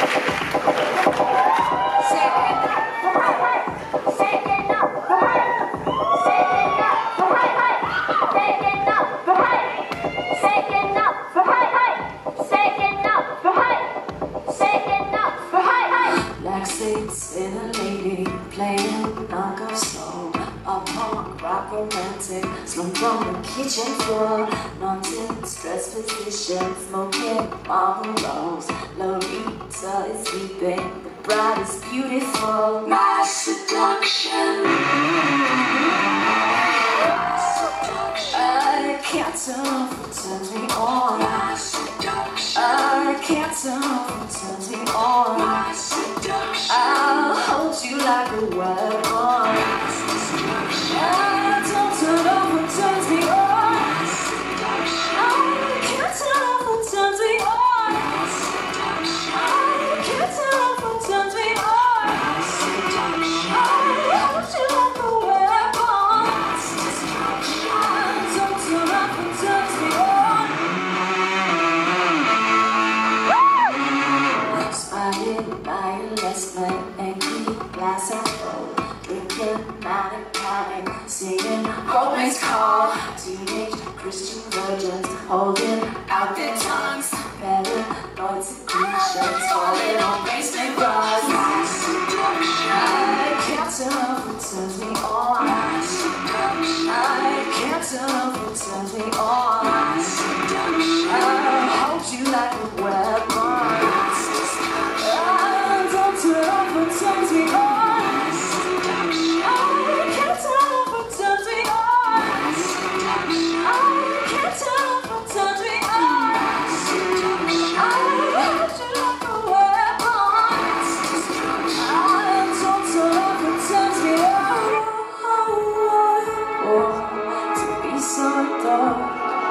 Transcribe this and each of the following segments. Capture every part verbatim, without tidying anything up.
In a lady playing knockoff slow, a punk rock romantic, slumped on the kitchen floor, not in stress position, smoking Marlboros. Lolita is sleeping, the bride is beautiful. My seduction. I can't turn off what turns me on. My seduction. I can't turn off what turns me on. My seduction. I'll hold you like a weapon. My seduction. I don't turn off what turns me on. My seduction. I can't turn off what turns me on. My seduction. I can't turn off what turns me on. My seduction. I'll hold you like a weapon. My seduction. I don't turn off what turns me on. Smiling by a lesbian, angry glass apple, drinking manic panic, singing always call. Teenage Christian virgins holding out their tongues, paranoid secretions falling on basement bars. My seduction. I can't turn off what turns me on. My seduction. I can't turn off what turns me on. My seduction. I'll hold you like a weapon. I don't turn off what turns me on. I can't turn off what turns me on. I can't turn off what turns me on. I hold you like a weapon. I don't turn off what turns me on. Oh, to be so dark.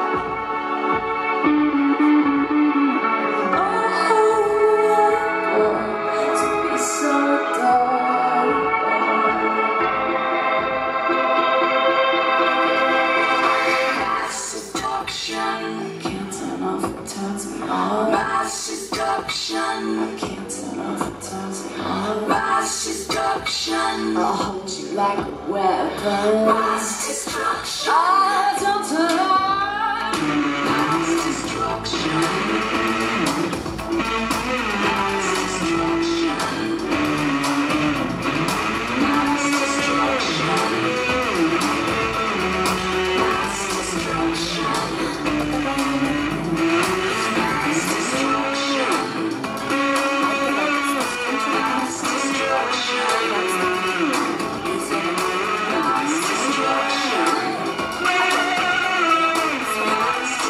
My seduction. I can't turn off what turns me on. My seduction. I'll hold you like a weapon. My destruction. I don't turn off. My destruction. My destruction. My destruction.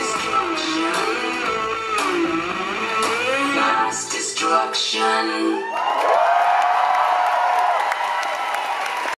Destruction.